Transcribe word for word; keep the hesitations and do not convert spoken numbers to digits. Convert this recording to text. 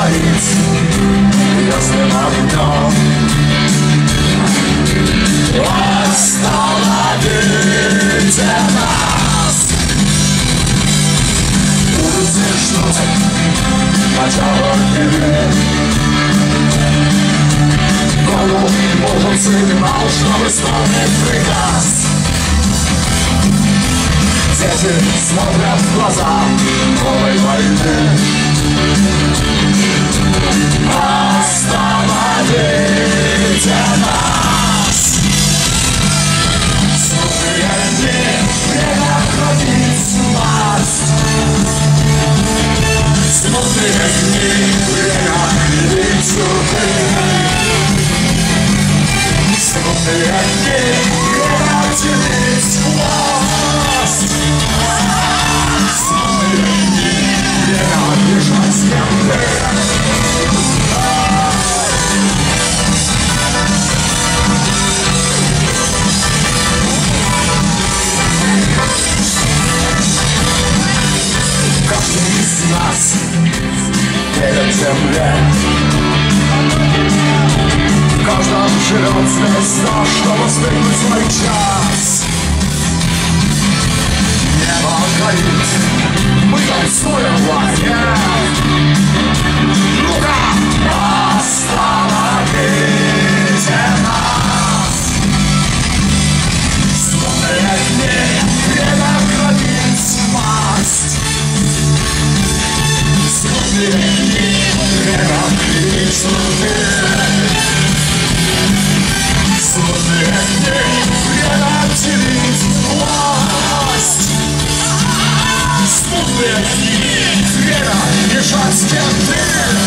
горит звездным огнем. Остановите нас! Будете ждать начала игры. Голову нужен сигнал, чтобы исполнить приказ. Дети смотрят в глаза новой войны. Остановите нас! Смутные дни, время хранить власть. Смутные дни, время хранить суды. Смутные дни, время делить власть. Смутные дни, время бежать с кем-то. Каждый из нас перед землей. В каждом живет звезда, чтобы встретить свой час. Небо горит, мы танцуем в огне. Ну-ка, остановите нас! Смутные дни, время хранить власть. Смутные дни, время хранить суды. Смутные дни, время делить власть. Смутные дни, время решать, с кем ты.